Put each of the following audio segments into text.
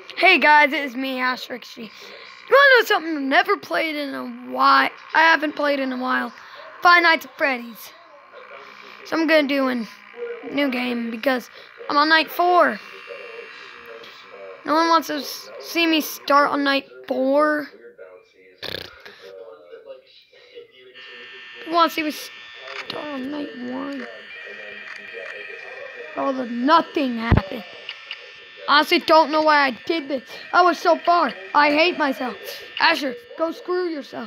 Hey guys, it's me, Asterix. You wanna know something I've never played in a while? I haven't played in a while. Five Nights at Freddy's. So I'm gonna do a new game because I'm on night 4. No one wants to see me start on night 4. Who wants to see me start on night 1? Oh, nothing happened. Honestly, don't know why I did this. I was so far. I hate myself. Asher, go screw yourself.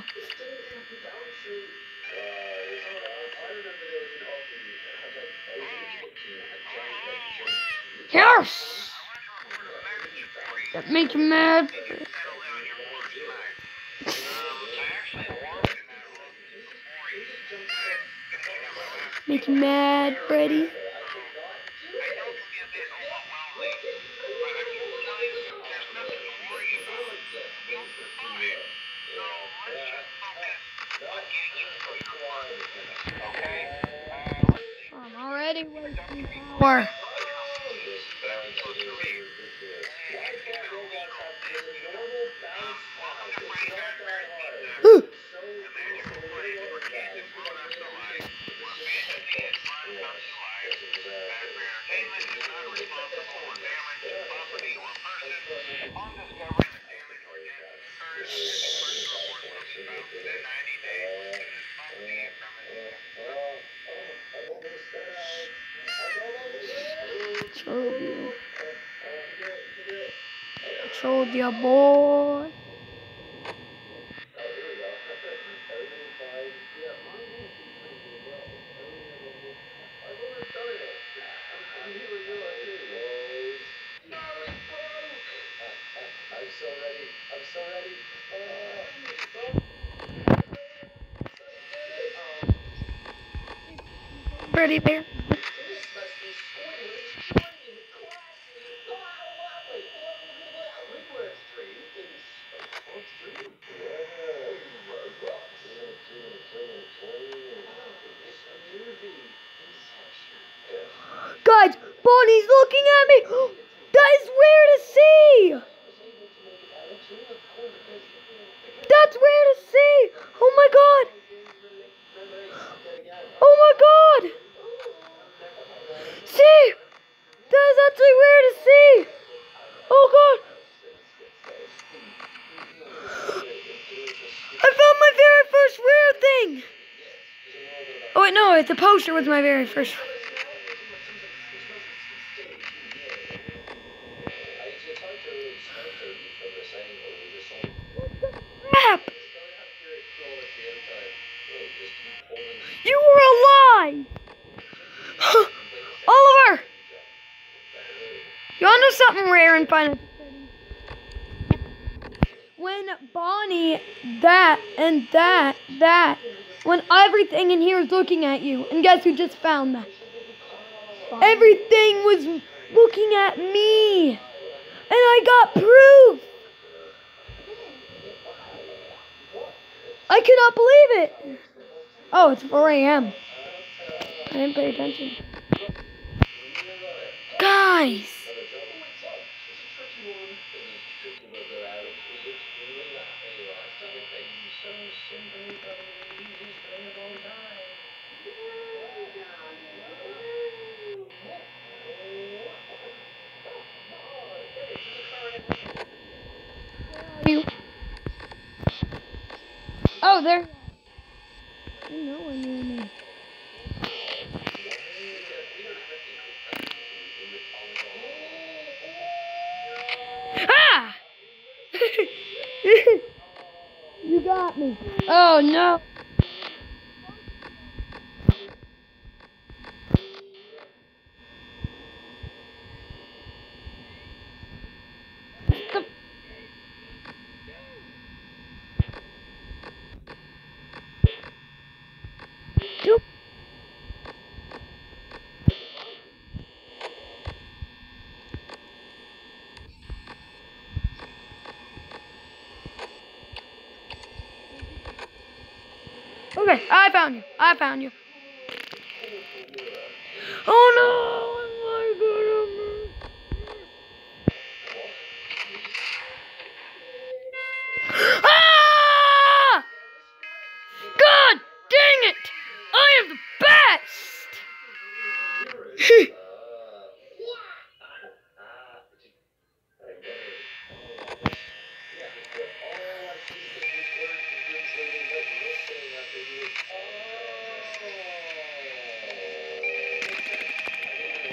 Yes! That make you mad? Make you mad, Freddy? I'm already wasting power. Told you, boy. I'm so ready. Pretty bear. Guys, Bonnie's looking at me. That is weird to see. That's weird to see. Oh my god. Oh my god. See? That is actually weird to see. Oh god. I found my very first weird thing. Oh wait, no, the poster was my very first. Crap! You were alive! Oliver! You wanna know something rare and fun? When Bonnie, when everything in here is looking at you, and guess who just found that? Everything was looking at me, and I got proof. I cannot believe it. Oh, it's 4 a.m. I didn't pay attention. Guys. Oh, there. I know when you're in there. Ah! You got me. Oh no. Okay, I found you. I found you. Oh no!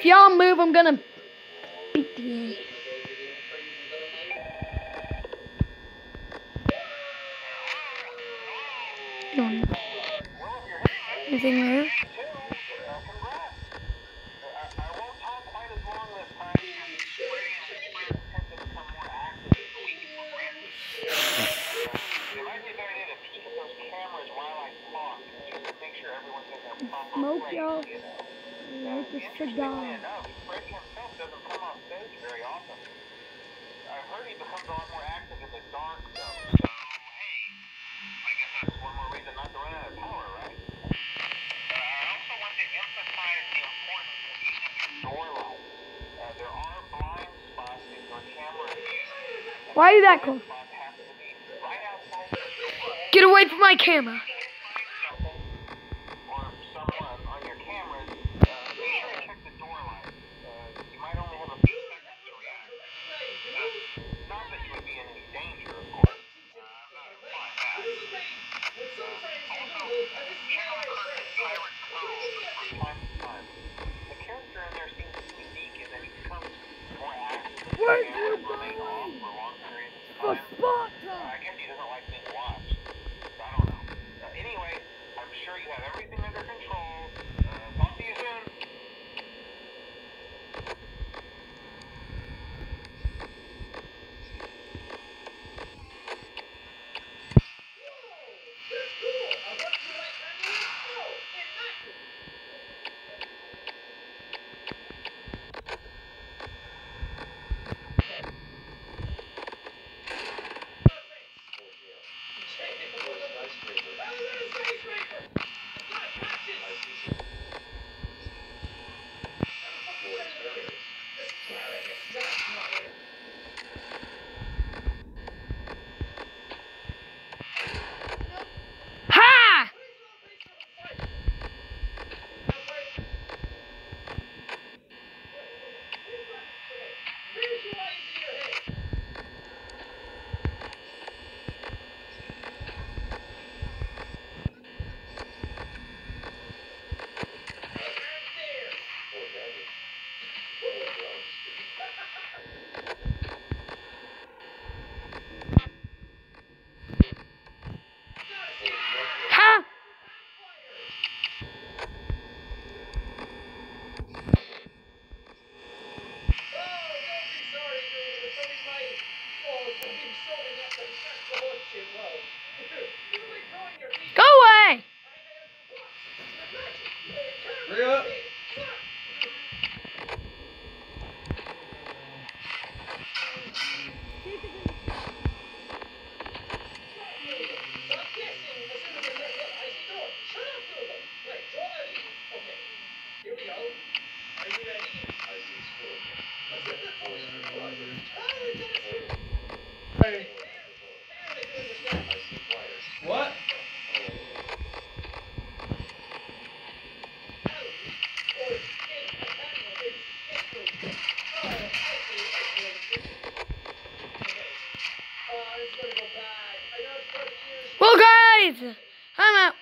If y'all move, I'm gonna beat the No. Anything there? Smoke, y'all. Like a cigar. Freddy himself doesn't come off stage very often. I've heard he becomes a lot more active in the dark, though. So, hey, I guess that's one more reason not to run out of power, right? I also want to emphasize the importance of using your door lights. There are blind spots in your camera view. Why are you that close? Right outside your door. Get away from my camera. Or someone on your cameras, be sure to check the door lights. You might only have a few seconds to react. Not that you would be in any danger, of course. I'm not implying that. Also, check on current pirate code from time to time. The character in there seems unique in that he becomes more active as the cameras remain off for long periods of time. I guess he doesn't like being watched. I don't know. Anyway, I'm sure you have everything under control. Talk to you soon. Ha! Ha! Go away! Hurry up! What? Well, guys, I'm out.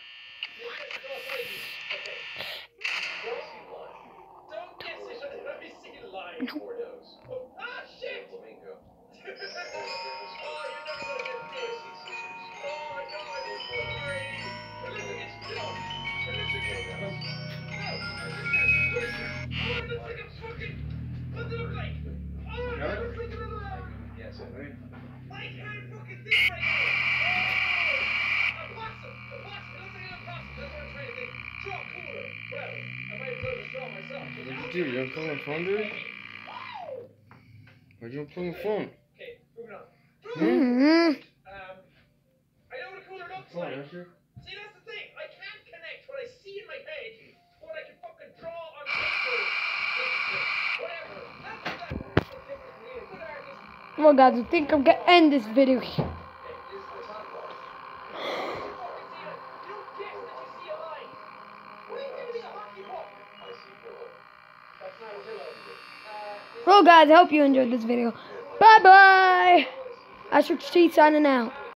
What'd you do? You unplug my phone, dude? Why'd you unplug my phone? Mm-hmm. I know what a cooler looks like. See, that's the thing. I can't connect what I see in my head to what I can fucking draw on paper. Whatever. Well, guys, I think I'm gonna end this video here. Well, guys, I hope you enjoyed this video. Bye-bye. Asterisk T signing out.